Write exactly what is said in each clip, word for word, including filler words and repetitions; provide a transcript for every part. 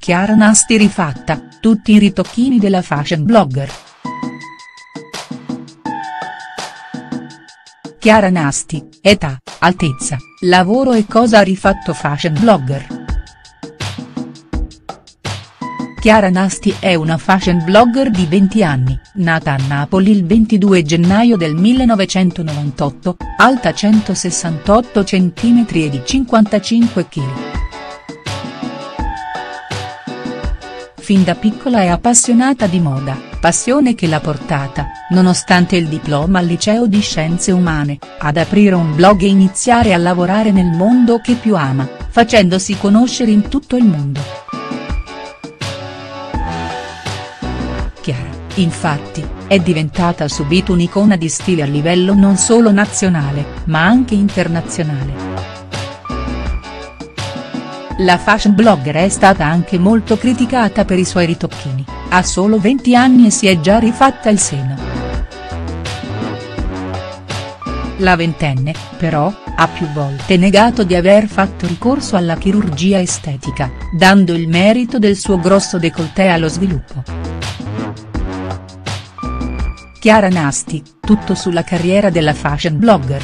Chiara Nasti rifatta, tutti i ritocchini della fashion blogger. Chiara Nasti, età, altezza, lavoro e cosa ha rifatto fashion blogger. Chiara Nasti è una fashion blogger di venti anni, nata a Napoli il ventidue gennaio del millenovecentonovantotto, alta centosessantotto centimetri e di cinquantacinque chili. Fin da piccola è appassionata di moda, passione che l'ha portata, nonostante il diploma al liceo di scienze umane, ad aprire un blog e iniziare a lavorare nel mondo che più ama, facendosi conoscere in tutto il mondo. Chiara, infatti, è diventata subito un'icona di stile a livello non solo nazionale, ma anche internazionale. La fashion blogger è stata anche molto criticata per i suoi ritocchini, ha solo venti anni e si è già rifatta il seno. La ventenne, però, ha più volte negato di aver fatto ricorso alla chirurgia estetica, dando il merito del suo grosso décolleté allo sviluppo. Chiara Nasti, tutto sulla carriera della fashion blogger.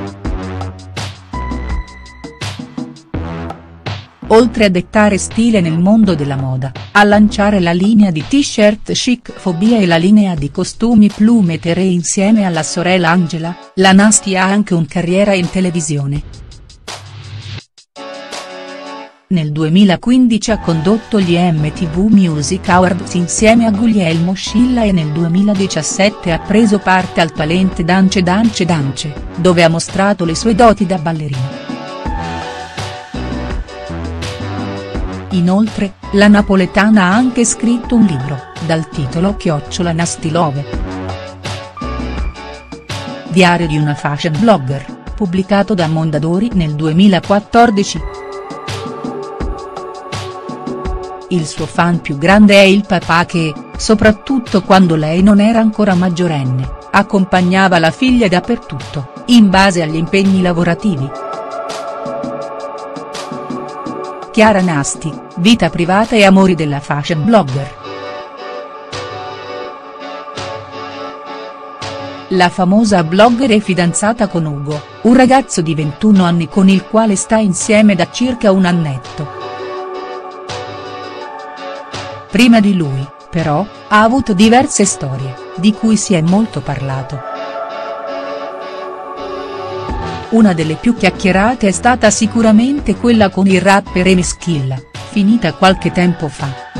Oltre a dettare stile nel mondo della moda, a lanciare la linea di t-shirt chic Fobia e la linea di costumi Plume Terre insieme alla sorella Angela, la Nasti ha anche una carriera in televisione. Nel duemilaquindici ha condotto gli M T V Music Awards insieme a Guglielmo Scilla e nel duemiladiciassette ha preso parte al Talent Dance Dance Dance, dove ha mostrato le sue doti da ballerina. Inoltre, la napoletana ha anche scritto un libro, dal titolo Chiocciola Nastilove. Diario di una fashion blogger, pubblicato da Mondadori nel duemilaquattordici. Il suo fan più grande è il papà che, soprattutto quando lei non era ancora maggiorenne, accompagnava la figlia dappertutto, in base agli impegni lavorativi. Chiara Nasti, vita privata e amori della fashion blogger. La famosa blogger è fidanzata con Ugo, un ragazzo di ventuno anni con il quale sta insieme da circa un annetto. Prima di lui, però, ha avuto diverse storie, di cui si è molto parlato. Una delle più chiacchierate è stata sicuramente quella con il rapper Emiskilla, finita qualche tempo fa.